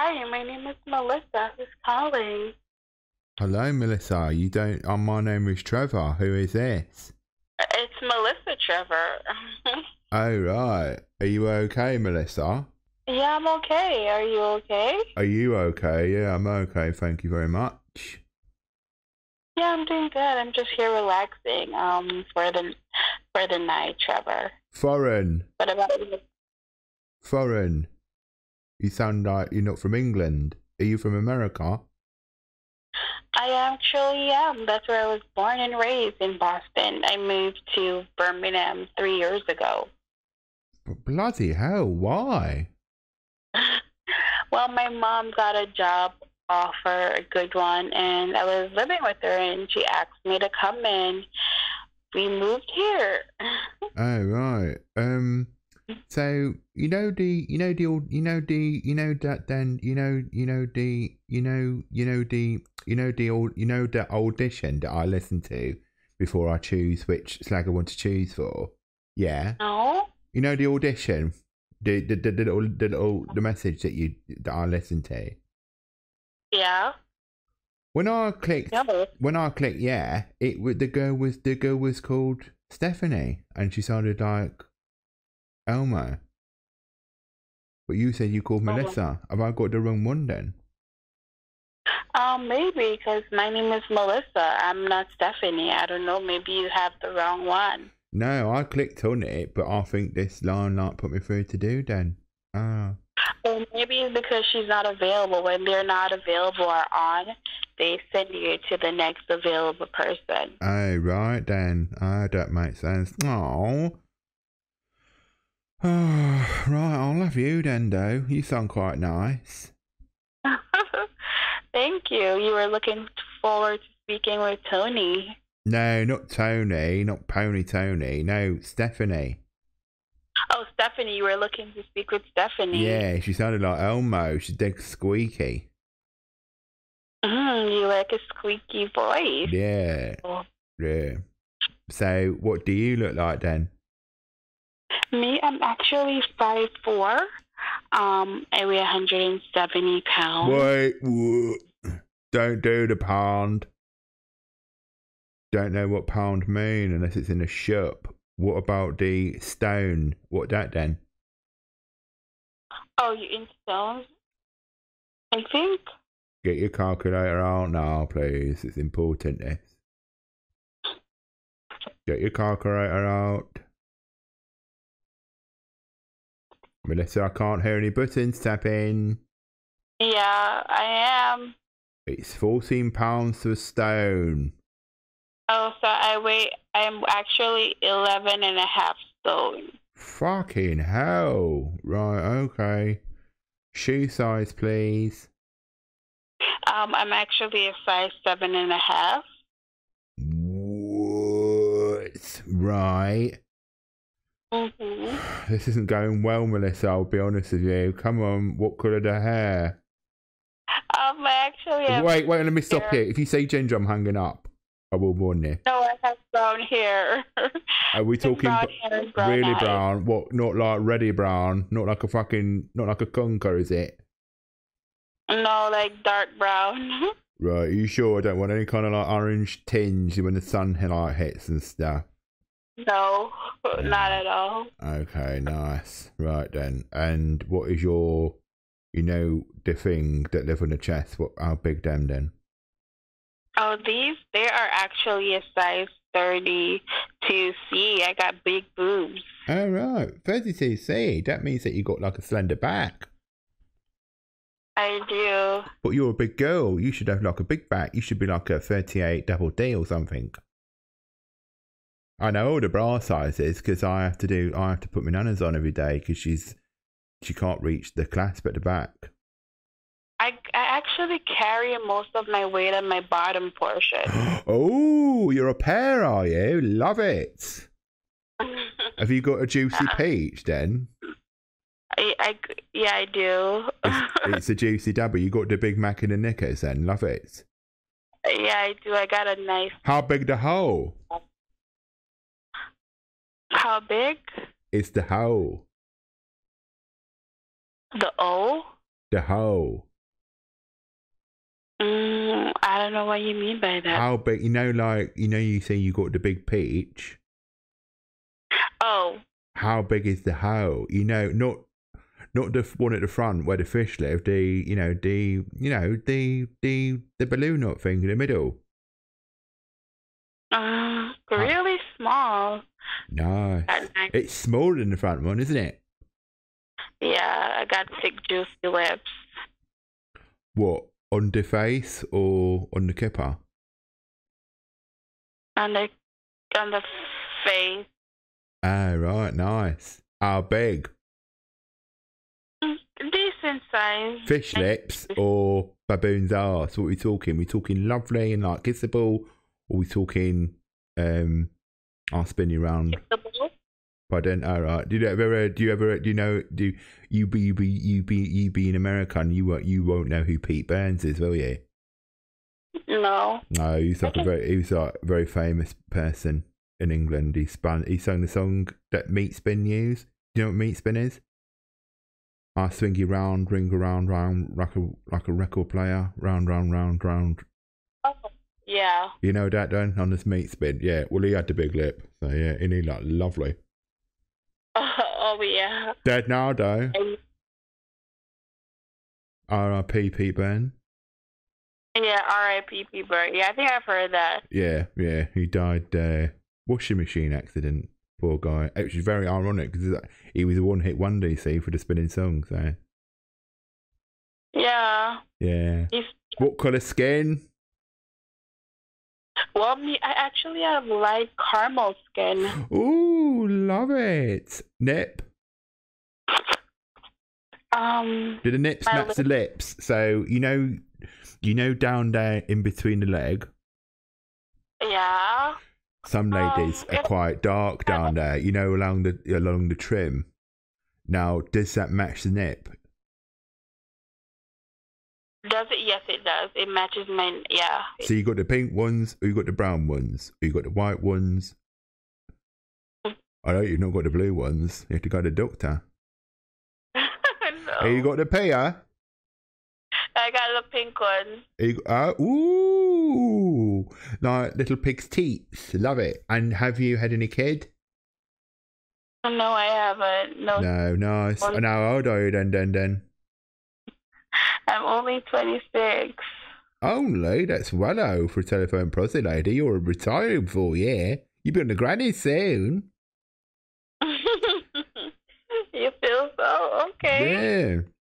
Hi, my name is Melissa. Who's calling? Hello, Melissa. You don't. My name is Trevor. Who is this? It's Melissa Trevor. Oh right. Are you okay, Melissa? Yeah, I'm okay. Are you okay? Are you okay? Yeah, I'm okay. Thank you very much. Yeah, I'm doing good. I'm just here relaxing. For the night, Trevor. Foreign. What about you? Foreign. You sound like you're not from England. Are you from America? I actually am. That's where I was born and raised in Boston. I moved to Birmingham 3 years ago. Bloody hell! Why? Well, my mom got a job offer, a good one, and I was living with her, and she asked me to come in. We moved here. Oh right. So the audition that I listen to before I choose which slag I want to choose for. Yeah. No? You know the audition, the message that I listen to. Yeah. When I clicked No. yeah, the girl was called Stephanie, and she sounded like Elmo. But you said you called Melissa. Have I got the wrong one then? Maybe because my name is Melissa. I'm not Stephanie. I don't know. Maybe you have the wrong one. No, I clicked on it, but I think this line like put me through to do then. Ah. Or maybe it's because she's not available. When they're not available or on, they send you to the next available person. Oh, right then. Oh, that makes sense. Oh. Oh, right, I'll have you then, though. You sound quite nice. Thank you. You were looking forward to speaking with Tony. No, not Tony, not Pony Tony. No, Stephanie. Oh, Stephanie, you were looking to speak with Stephanie. Yeah, she sounded like Elmo. She's dead squeaky. You like a squeaky voice. Yeah. Oh. Yeah. So, what do you look like then? Me, I'm actually 5'4". I weigh 170 pounds. Wait, don't do the pound. Don't know what pound mean unless it's in a shop. What about the stone? What that then? Oh, you in stones? I think. Get your calculator out now, please. It's important, this. Get your calculator out. Melissa, I can't hear any buttons tapping. Yeah, I am. It's 14 pounds to a stone. Oh, so I'm actually 11 and a half stone. Fucking hell. Right, okay. Shoe size, please. I'm actually a size 7.5. What? Right. Mm-hmm. This isn't going well, Melissa, I'll be honest with you. Come on, what colour the hair? I actually have Wait, let me stop here. If you say ginger, I'm hanging up. I will warn you. No, I have brown hair. Are we talking brown hair, brown really eyes. brown? What, not like ready brown? Not like a conker, is it? No, like dark brown. Right, are you sure I don't want any kind of like orange tinge when the sun like hits and stuff? No, not at all. Okay, nice. Right then. And what is your, the thing that live on the chest? How big them then? Oh, they are actually a size 32C. I got big boobs. Oh, right. 32C. That means that you got like a slender back. I do. But you're a big girl. You should have like a big back. You should be like a 38 double D or something. I know all the bra sizes because I have to put my nanas on every day because she can't reach the clasp at the back. I actually carry most of my weight on my bottom portion. Oh, you're a pear, are you? Love it. Have you got a juicy peach then? Yeah, I do. It's a juicy double. You got the Big Mac in the knickers then. Love it. Yeah, I do. I got a nice. How big the hole? How big? It's the hole. The O? The hole. I don't know what you mean by that. How big? You say you got the big peach. Oh. How big is the hole? Not the one at the front where the fish live. The balloon nut thing in the middle. Really small. Nice. It's smaller than the front one, isn't it? Yeah, I got thick, juicy lips. What, on the face or on the kipper? On the face. Ah, right, nice. How big? Decent size. Fish lips or baboon's arse? What are we talking? We talking lovely and like kissable, or we talking I'll spin you round. Kissable. Pardon? All right. Do you be an American? You won't know who Pete Burns is, will you? No. No, he's like a very famous person in England. He sung the song that Meat Spin used. Do you know what Meat Spin is? I swing you round, ring around, round, like a record player, round, round, round, round. Oh, yeah. You know that then on this Meat Spin? Yeah. Well, he had the big lip, so yeah, and he like lovely. Oh yeah. Dead now though. R.I.P. Pete Burns. Yeah, R.I.P. Pete Burns. Yeah, I think I've heard that. Yeah, he died washing machine accident. Poor guy. Which is very ironic because he was a one-hit wonder, you see, for the spinning song. So. Yeah. Yeah. What colour skin? Well, I actually have light caramel skin. Ooh, love it. Nip. Do the nips match the lips? So you know down there in between the leg. Yeah. Some ladies are quite dark down there. You know, along the trim. Now, does that match the nip? Does it? Yes, it does. It matches mine. Yeah. So you got the pink ones, or you got the brown ones, or you got the white ones. I know you've not got the blue ones. You have to go to the doctor. No. You got the pear? I got the pink one. Ooh, like little pig's teeth. Love it. And have you had any kid? No, I haven't. No. No, nice. And how old are you then? I'm only 26. Only? That's well old for a telephone prosy lady. You're retiring for, yeah. You'll be on the granny soon. You feel so? Okay. Yeah.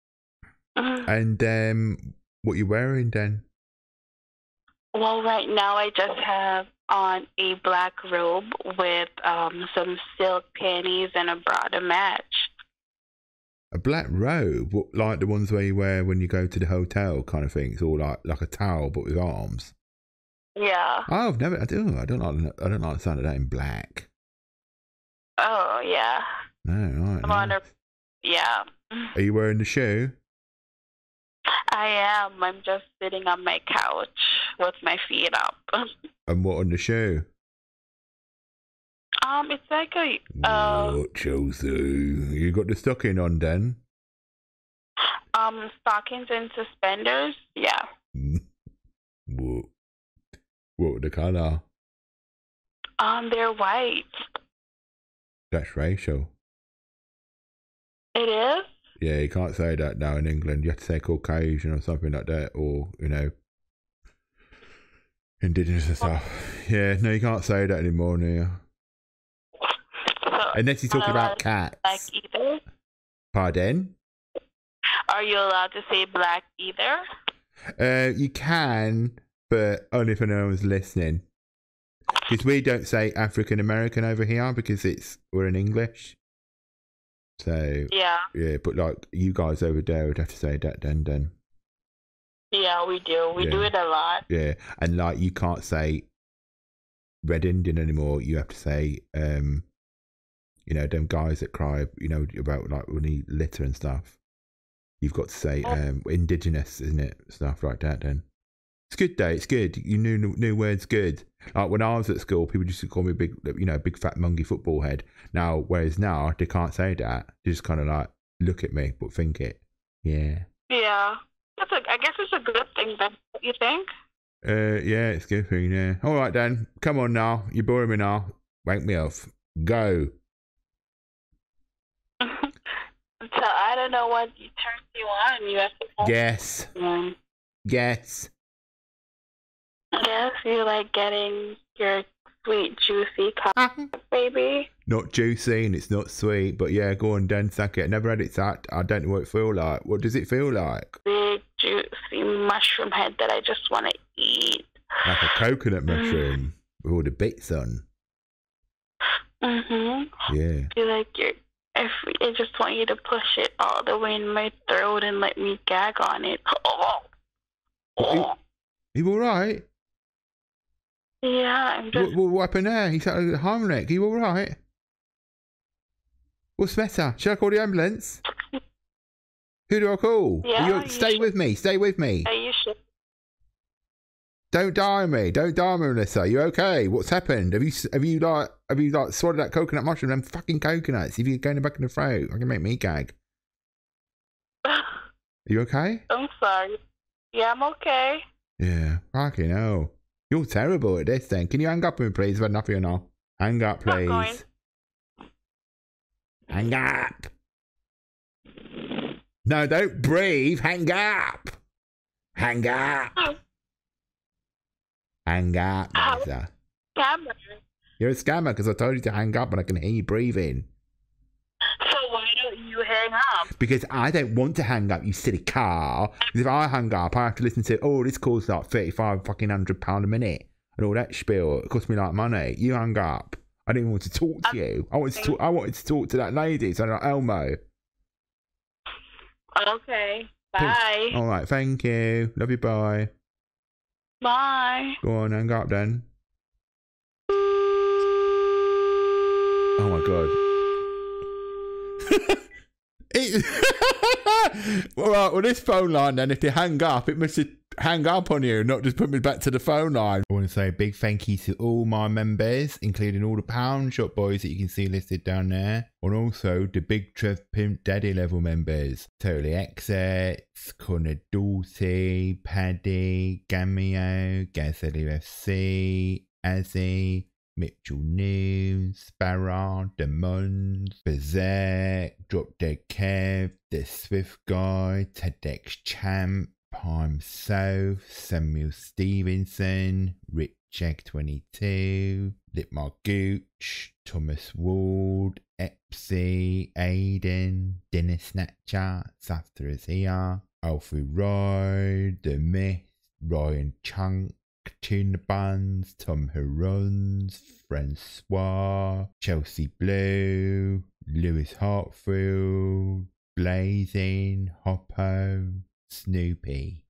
And what you wearing then? Well, right now I just have on a black robe with some silk panties and a bra to match. A black robe? What, like the ones where you wear when you go to the hotel kind of things, or like a towel but with arms? Yeah. Oh, I don't like the sound of that in black. Oh yeah. No, right. Yeah. Are you wearing the shoe? I am. I'm just sitting on my couch with my feet up. And what on the shoe? It's like a What, Chelsea? You got the stocking on then? Stockings and suspenders. Yeah. What the colour? They're white. That's racial. It is? Yeah, you can't say that now in England. You have to say Caucasian or something like that, or, indigenous and stuff. Yeah, no, you can't say that anymore now. Unless you're talking about cats. Black either? Pardon? Are you allowed to say black either? You can, but only if no one's listening. Because we don't say African American over here because we're in English. So yeah, but like you guys over there would have to say that then. Yeah, we do. We do it a lot. Yeah, and like you can't say Red Indian anymore. You have to say, them guys that cry, about like when he litter and stuff. You've got to say indigenous, isn't it? Stuff like that. Then it's good though. It's good. You new words good. Like when I was at school, people used to call me big fat monkey football head. Now, whereas now they can't say that. They just kind of like look at me but think it. Yeah. Yeah. I guess it's a good thing, but you think? Yeah, it's good for you, yeah. All right, then. Come on now. You're boring me now. Wake me off. Go. So I don't know what turns you on. You have to Guess. Guess. Yes, you like getting your sweet, juicy cock, baby. Not juicy and it's not sweet, but yeah, go on, then suck it. Never had it sucked. I don't know what it feel like. What does it feel like? Big, juicy mushroom head that I just want to eat. Like a coconut mushroom with all the bits on. Yeah. I feel like I just want you to push it all the way in my throat and let me gag on it. Are you alright? Yeah, I'm just... What happened there? He started Heimlich. Are you alright? What's the matter? Should I call the ambulance? Who do I call? Yeah, stay with me. Stay with me. Yeah, you should. Don't die on me. Don't die on me, Melissa. You okay? What's happened? Have you swallowed that coconut mushroom? Them fucking coconuts. If you're going back in the throat, I can make me gag. Are you okay? I'm sorry. Yeah, I'm okay. Yeah. Fucking hell. You're terrible at this thing. Can you hang up with me, please? I've had enough of you now. Hang up, please. Not going. Hang up. No, don't breathe. Hang up. Hang up. Oh. Hang up, Melissa. Scammer. You're a scammer because I told you to hang up and I can hear you breathing. So why don't you hang up? Because I don't want to hang up, you silly car. Because if I hang up, I have to listen to, this costs like £35 a minute and all that spiel. It costs me like money. You hang up. I didn't want to talk to you. I wanted to talk to that lady, so like Elmo. Okay. Bye. All right, thank you. Love you, bye. Bye. Go on, hang up then. Oh my god. Alright, well this phone line then, if you hang up, it must hang up on you, not just put me back to the phone line. I want to say a big thank you to all my members, including all the Pound Shop boys that you can see listed down there, and also the Big Trev Pimp Daddy level members. Totally Exits, Connor Doughty, Paddy, Gamio, Gazelle UFC, Azzy, Mitchell News, Sparrow, Demons, Berserk, Drop Dead Kev, The Swift Guy, TEDx Champ, Palm South, Samuel Stevenson, Rich Egg 22, Lipmar Gooch, Thomas Ward, Epsy, Aiden, Dinner Snatcher, Safter is here, Alfie Ride, The Myth, Ryan Chunk, Tuna Buns, Tom Herons, Francois, Chelsea Blue, Lewis Hartfield, Blazing, Hoppo, Snoopy.